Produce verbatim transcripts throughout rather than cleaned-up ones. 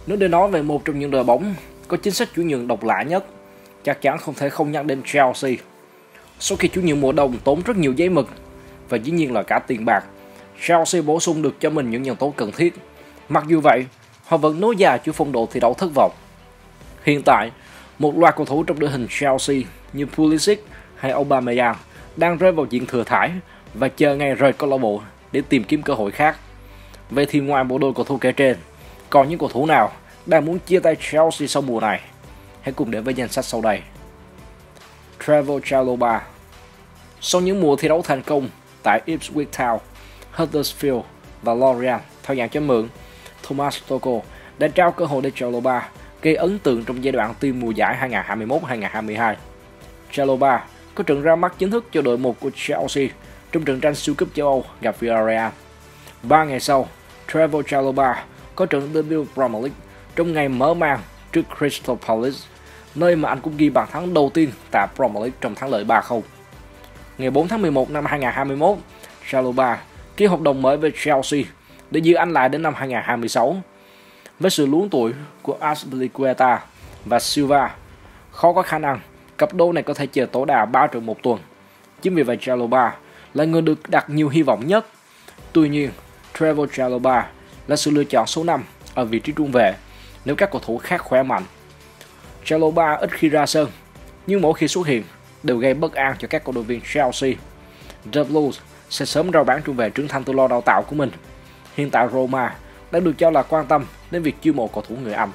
Nếu để nói về một trong những đội bóng có chính sách chuyển nhượng độc lạ nhất, chắc chắn không thể không nhắc đến Chelsea. Sau khi chuyển nhượng mùa đông tốn rất nhiều giấy mực và dĩ nhiên là cả tiền bạc, Chelsea bổ sung được cho mình những nhân tố cần thiết. Mặc dù vậy, họ vẫn nối dài chuỗi phong độ thi đấu thất vọng. Hiện tại, một loạt cầu thủ trong đội hình Chelsea như Pulisic hay Aubameyang đang rơi vào diện thừa thãi và chờ ngày rời câu lạc bộ để tìm kiếm cơ hội khác. Vậy thì ngoài bộ đôi cầu thủ kể trên, còn những cầu thủ nào đang muốn chia tay Chelsea sau mùa này? Hãy cùng đến với danh sách sau đây. Trevoh Chalobah. Sau những mùa thi đấu thành công tại Ipswich Town, Huddersfield và Lorient theo dạng cho mượn, Thomas Tuchel đã trao cơ hội để Chalobah gây ấn tượng trong giai đoạn tìm mùa giải hai nghìn không trăm hai mươi mốt hai nghìn không trăm hai mươi hai. Chalobah có trận ra mắt chính thức cho đội một của Chelsea trong trận tranh siêu cúp châu Âu gặp Villarreal. Ba ngày sau, Trevoh Chalobah có trận debut Premier League trong ngày mở màn trước Crystal Palace, nơi mà anh cũng ghi bàn thắng đầu tiên tại Premier League trong thắng lợi ba không. Ngày bốn tháng mười một năm hai nghìn không trăm hai mươi mốt, Chalobah ký hợp đồng mới với Chelsea để giữ anh lại đến năm hai nghìn không trăm hai mươi sáu. Với sự luống tuổi của Azpilicueta và Silva, khó có khả năng cặp đôi này có thể chờ tối đa ba trận một tuần. Chính vì vậy Chalobah là người được đặt nhiều hy vọng nhất. Tuy nhiên, Trevoh Chalobah là sự lựa chọn số năm ở vị trí trung vệ nếu các cầu thủ khác khỏe mạnh. Chalobah ít khi ra sân, nhưng mỗi khi xuất hiện đều gây bất an cho các cổ động viên Chelsea. The Blues sẽ sớm rao bán trung vệ trưởng thành từ lo đào tạo của mình. Hiện tại Roma đang được cho là quan tâm đến việc chiêu mộ cầu thủ người Anh.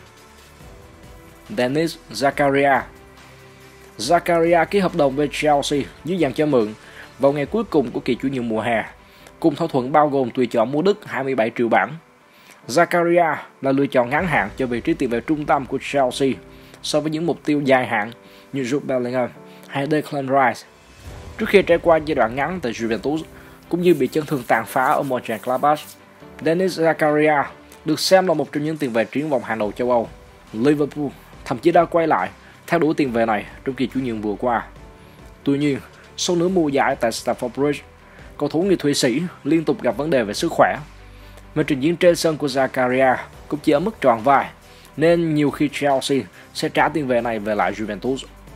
Denis Zakaria. Zakaria ký hợp đồng với Chelsea dưới dạng cho mượn vào ngày cuối cùng của kỳ chuyển nhượng mùa hè, cùng thỏa thuận bao gồm tùy chọn mua đứt hai mươi bảy triệu bảng. Zakaria là lựa chọn ngắn hạn cho vị trí tiền vệ trung tâm của Chelsea so với những mục tiêu dài hạn như Jude Bellingham hay Declan Rice. Trước khi trải qua giai đoạn ngắn tại Juventus cũng như bị chấn thương tàn phá ở Mönchengladbach, Denis Zakaria được xem là một trong những tiền vệ triển vọng hàng đầu châu Âu. Liverpool thậm chí đã quay lại theo đuổi tiền vệ này trong kỳ chuyển nhượng vừa qua. Tuy nhiên, sau nửa mùa giải tại Stamford Bridge, cầu thủ người Thụy Sĩ liên tục gặp vấn đề về sức khỏe. Mà trình diễn trên sân của Zakaria cũng chỉ ở mức tròn vai, nên nhiều khi Chelsea sẽ trả tiền vệ này về lại Juventus.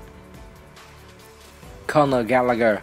Conor Gallagher.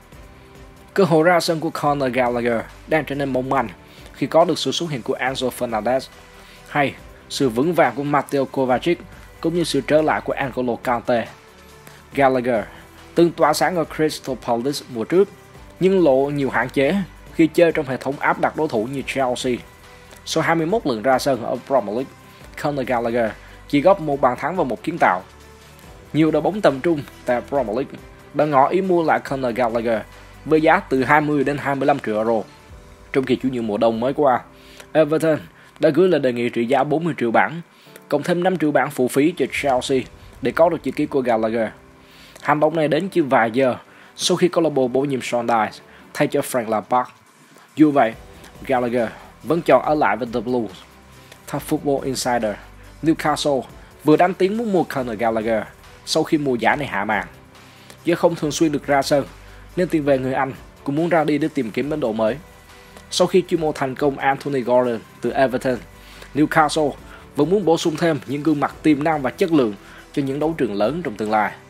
Cơ hội ra sân của Conor Gallagher đang trở nên mong manh khi có được sự xuất hiện của Enzo Fernandez, hay sự vững vàng của Mateo Kovacic cũng như sự trở lại của N'Golo Kante. Gallagher từng tỏa sáng ở Crystal Palace mùa trước, nhưng lộ nhiều hạn chế khi chơi trong hệ thống áp đặt đối thủ như Chelsea. Sau hai mươi mốt lần ra sân ở Premier League, Conor Gallagher chỉ góp một bàn thắng và một kiến tạo. Nhiều đội bóng tầm trung tại Premier League đã ngỏ ý mua lại Conor Gallagher với giá từ hai mươi đến hai mươi lăm triệu euro. Trong kỳ chuyển nhượng mùa đông mới qua, Everton đã gửi lời đề nghị trị giá bốn mươi triệu bảng, cộng thêm năm triệu bảng phụ phí cho Chelsea để có được chữ ký của Gallagher. Hành động này đến chỉ vài giờ sau khi câu lạc bộ bổ nhiệm Sean Dyche thay cho Frank Lampard. Dù vậy, Gallagher vẫn chọn ở lại với The Blues. Theo Football Insider, Newcastle vừa đánh tiếng muốn mua Conor Gallagher sau khi mùa giải này hạ màn. Do không thường xuyên được ra sân, nên tiền vệ người Anh cũng muốn ra đi để tìm kiếm bến đỗ mới. Sau khi chiêu mộ thành công Anthony Gordon từ Everton, Newcastle vẫn muốn bổ sung thêm những gương mặt tiềm năng và chất lượng cho những đấu trường lớn trong tương lai.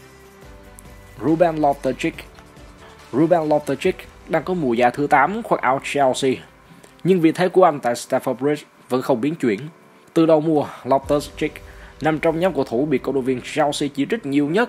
Ruben Loftus-Cheek. Ruben Loftus-Cheek đang có mùa giải thứ tám khoác áo Chelsea, nhưng vị thế của anh tại Stamford Bridge vẫn không biến chuyển. Từ đầu mùa, Loftus-Cheek nằm trong nhóm cầu thủ bị cổ động viên Chelsea chỉ trích nhiều nhất.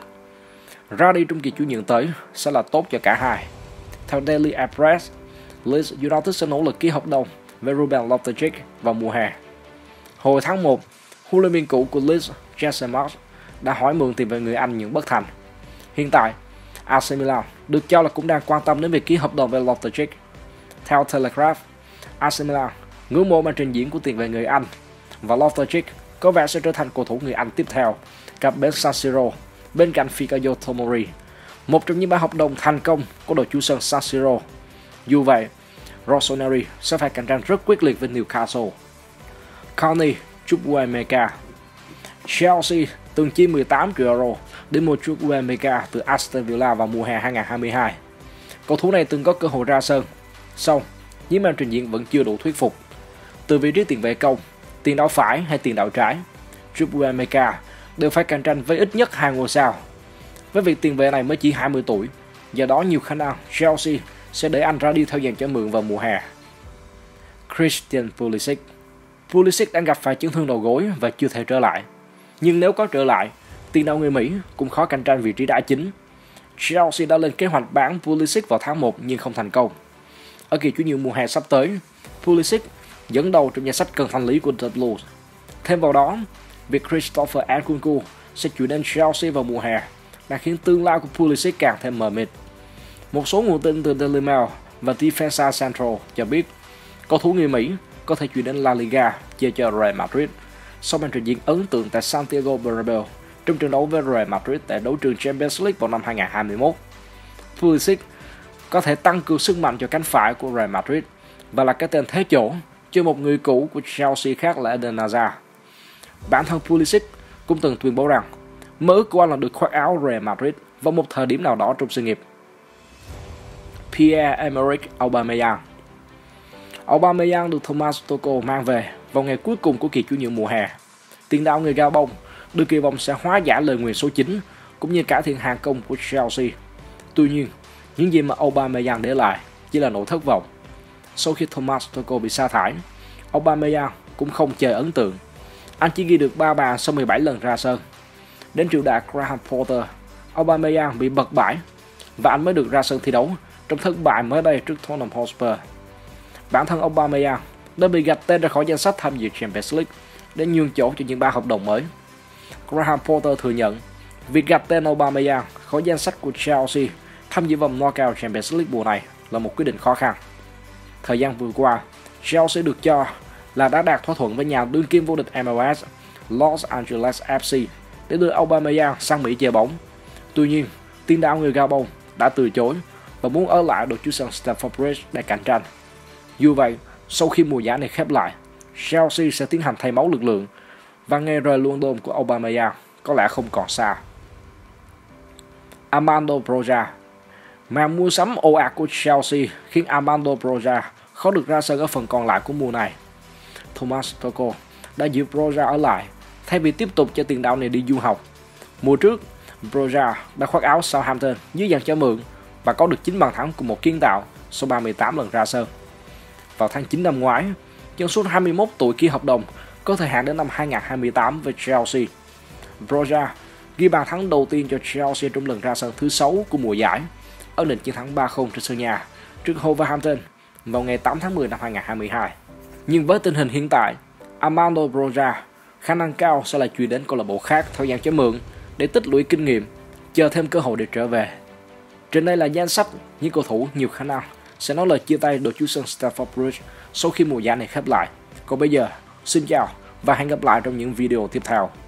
Ra đi trong kỳ chuyển nhượng tới sẽ là tốt cho cả hai. Theo Daily Express, Leeds United sẽ nỗ lực ký hợp đồng với Ruben Loftus-Cheek vào mùa hè. Hồi tháng một, huấn luyện viên cũ của Leeds, Jesse Marsch, đã hỏi mượn tiền vệ người Anh nhưng bất thành. Hiện tại, a xê Milan được cho là cũng đang quan tâm đến việc ký hợp đồng với Loftus-Cheek. Theo Telegraph, a xê Milan ngưỡng mộ màn trình diễn của tiền vệ người Anh và Loftus-Cheek có vẻ sẽ trở thành cầu thủ người Anh tiếp theo cặp bên San Siro bên cạnh Fikayo Tomori, một trong những bản hợp đồng thành công của đội chủ sân San Siro. Dù vậy, Rossoneri sẽ phải cạnh tranh rất quyết liệt với Newcastle. Connie Chukwuemeka. Chelsea từng chi mười tám triệu euro để mua Chukwuemeka từ Aston Villa vào mùa hè hai nghìn không trăm hai mươi hai. Cầu thủ này từng có cơ hội ra sân, song những màn trình diễn vẫn chưa đủ thuyết phục. Từ vị trí tiền vệ công, tiền đạo phải hay tiền đạo trái, Chukwuemeka đều phải cạnh tranh với ít nhất hai ngôi sao. Với việc tiền vệ này mới chỉ hai mươi tuổi, do đó nhiều khả năng Chelsea sẽ để anh ra đi theo dạng cho mượn vào mùa hè. Christian Pulisic Pulisic đang gặp phải chấn thương đầu gối và chưa thể trở lại. Nhưng nếu có trở lại, tiền đạo người Mỹ cũng khó cạnh tranh vị trí đá chính. Chelsea đã lên kế hoạch bán Pulisic vào tháng một nhưng không thành công. Ở kỳ chuyển nhượng mùa hè sắp tới, Pulisic dẫn đầu trong danh sách cần thanh lý của The Blues. Thêm vào đó, việc Christopher Nkunku sẽ chuyển đến Chelsea vào mùa hè đã khiến tương lai của Pulisic càng thêm mờ mịt. Một số nguồn tin từ Daily Mail và Defensa Central cho biết cầu thủ người Mỹ có thể chuyển đến La Liga chơi cho Real Madrid sau màn trình diễn ấn tượng tại Santiago Bernabeu trong trận đấu với Real Madrid tại đấu trường Champions League vào năm hai nghìn không trăm hai mươi mốt. Pulisic có thể tăng cường sức mạnh cho cánh phải của Real Madrid và là cái tên thế chỗ cho một người cũ của Chelsea khác là Eden Hazard. Bản thân Pulisic cũng từng tuyên bố rằng mơ ước của anh là được khoác áo Real Madrid vào một thời điểm nào đó trong sự nghiệp. Pierre-Emerick Aubameyang Aubameyang được Thomas Tuchel mang về vào ngày cuối cùng của kỳ chuyển nhượng mùa hè. Tiền đạo người Gabon được kỳ vọng sẽ hóa giải lời nguyền số chín cũng như cải thiện hàng công của Chelsea. Tuy nhiên, những gì mà Aubameyang để lại chỉ là nỗi thất vọng. Sau khi Thomas Tuchel bị sa thải, Aubameyang cũng không chơi ấn tượng. Anh chỉ ghi được ba bàn sau mười bảy lần ra sân. Đến triệu đà Graham Potter, Aubameyang bị bật bãi và anh mới được ra sân thi đấu trong thất bại mới đây trước Tottenham Hotspur. Bản thân Aubameyang đã bị gạch tên ra khỏi danh sách tham dự Champions League để nhường chỗ cho những ba hợp đồng mới. Graham Potter thừa nhận việc gạch tên Aubameyang khỏi danh sách của Chelsea tham dự vòng knockout Champions League mùa này là một quyết định khó khăn. Thời gian vừa qua, Chelsea được cho là đã đạt thỏa thuận với nhà đương kim vô địch M L S Los Angeles F C để đưa Aubameyang sang Mỹ chơi bóng. Tuy nhiên, tiền đạo người Gabon đã từ chối và muốn ở lại đội chủ sân Stamford Bridge để cạnh tranh. Dù vậy, sau khi mùa giải này khép lại, Chelsea sẽ tiến hành thay máu lực lượng và ngày rời London của Aubameyang có lẽ không còn xa. Armando Broja Màn mua sắm ồ ạt của Chelsea khiến Armando Broja khó được ra sân ở phần còn lại của mùa này. Thomas Tuchel đã giữ Broja ở lại thay vì tiếp tục cho tiền đạo này đi du học. Mùa trước, Broja đã khoác áo Southampton dưới dạng cho mượn và có được chín bàn thắng cùng một kiến tạo sau ba mươi tám lần ra sân. Vào tháng chín năm ngoái, chân sút hai mươi mốt tuổi ký hợp đồng có thời hạn đến năm hai nghìn không trăm hai mươi tám với Chelsea. Broja ghi bàn thắng đầu tiên cho Chelsea trong lần ra sân thứ sáu của mùa giải ở nền chiến thắng ba không trên sân nhà trước Wolverhampton vào ngày tám tháng mười năm hai nghìn không trăm hai mươi hai. Nhưng với tình hình hiện tại, Armando Broja khả năng cao sẽ là chuyển đến câu lạc bộ khác theo dạng cho mượn để tích lũy kinh nghiệm, chờ thêm cơ hội để trở về. Trên đây là danh sách những cầu thủ nhiều khả năng sẽ nói lời chia tay đội chủ sân Stamford Bridge sau khi mùa giải này khép lại. Còn bây giờ, xin chào và hẹn gặp lại trong những video tiếp theo.